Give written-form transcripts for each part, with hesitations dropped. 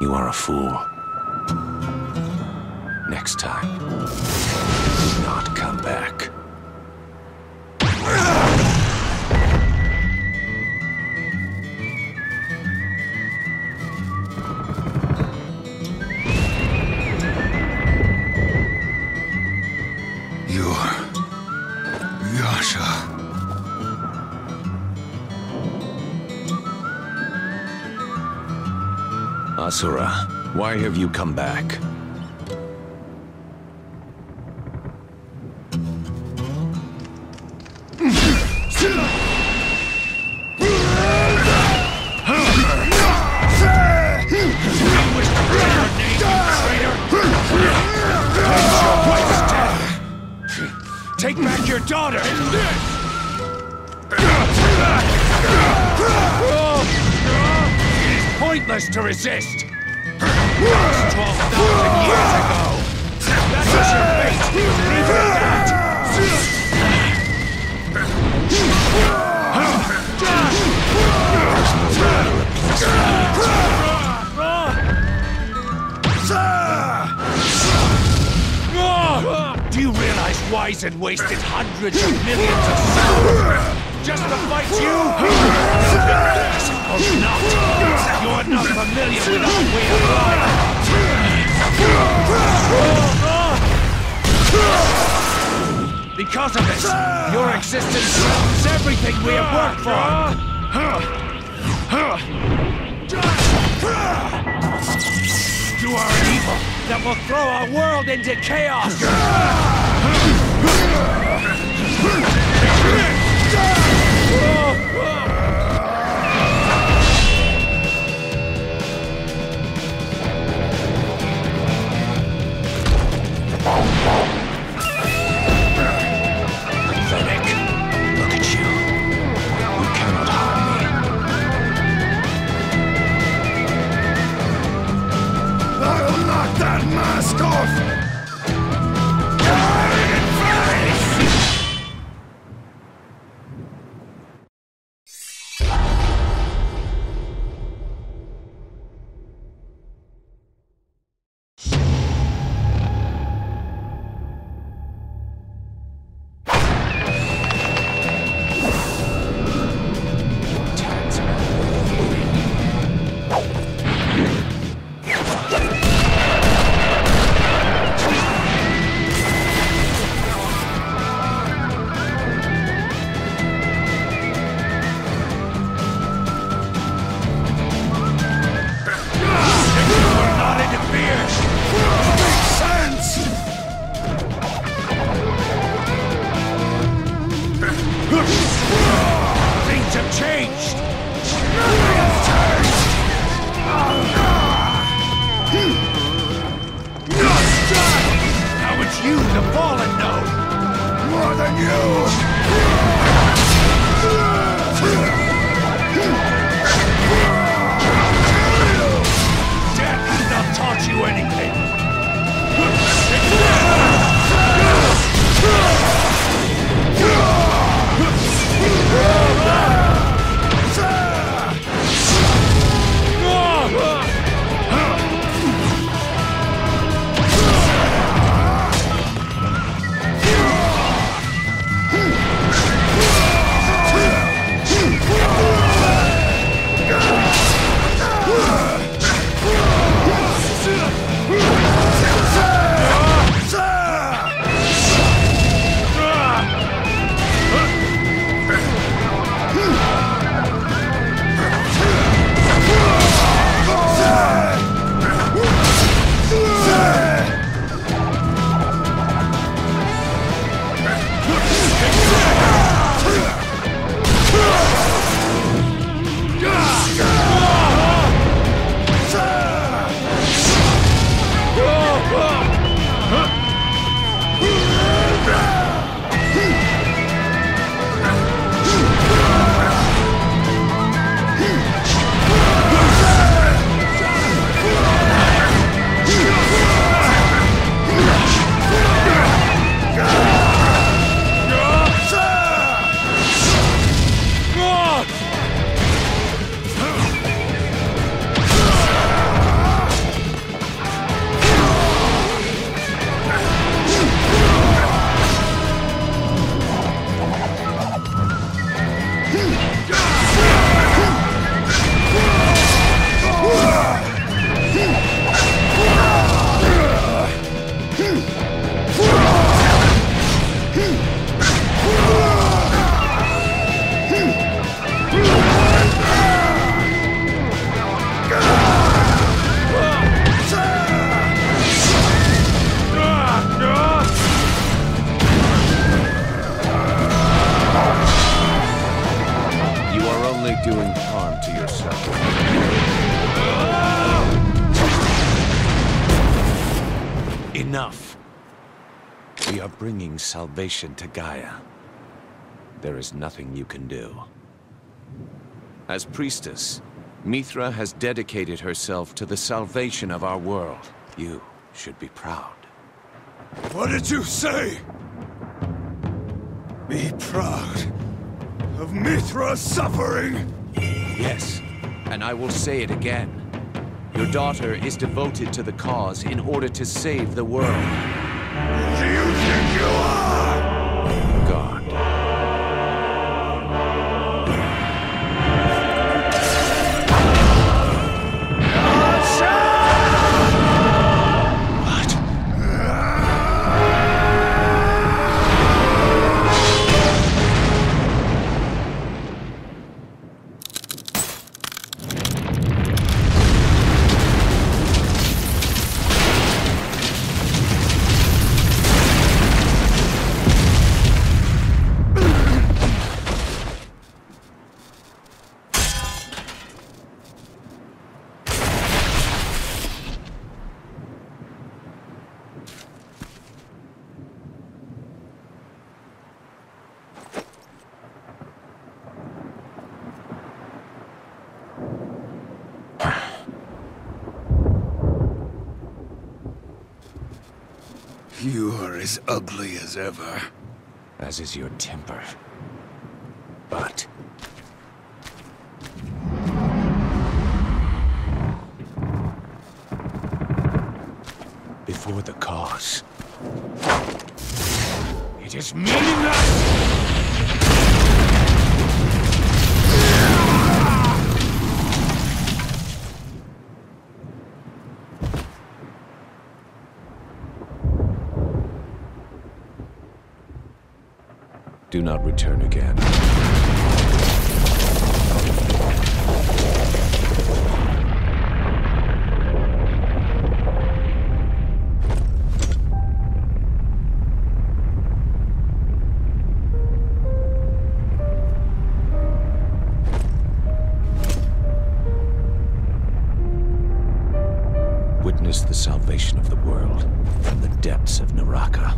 You are a fool. Next time, do not come back. You're... Yasha. Asura, why have you come back? Take back your daughter! It is pointless to resist! 12,000 years ago! That was your fate! Leave it at that! Do you realize Wyzern wasted hundreds of millions of souls just to fight you? I suppose not. You're not familiar with our way of life. Because of this, your existence threatens everything we have worked for. You are an evil that will throw our world into chaos! Pathetic. Look at you. You cannot harm me. I'll knock that mask off! enough. We are bringing salvation to Gaia. There is nothing you can do. As priestess, Mithra has dedicated herself to the salvation of our world. You should be proud. What did you say? Be proud of Mithra's suffering? Yes, and I will say it again. Your daughter is devoted to the cause in order to save the world. Who do you think you are? God. You are as ugly as ever. As is your temper. But... before the cause... it is meaningless! Do not return again. Witness the salvation of the world from the depths of Naraka.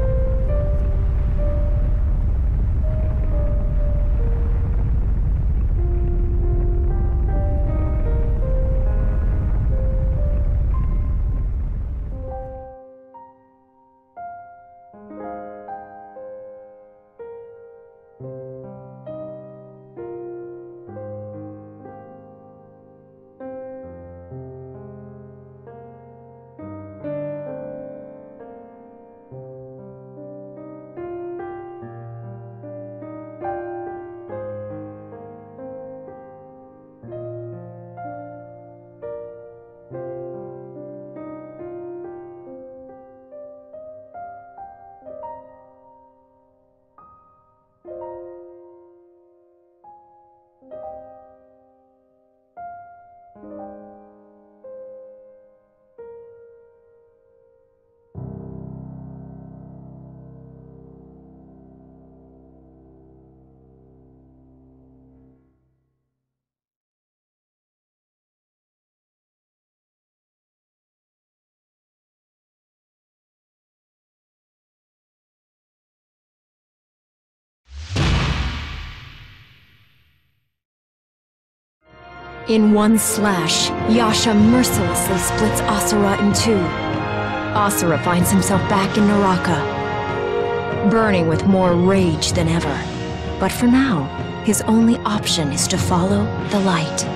In one slash, Yasha mercilessly splits Asura in two. Asura finds himself back in Naraka, burning with more rage than ever. But for now, his only option is to follow the light.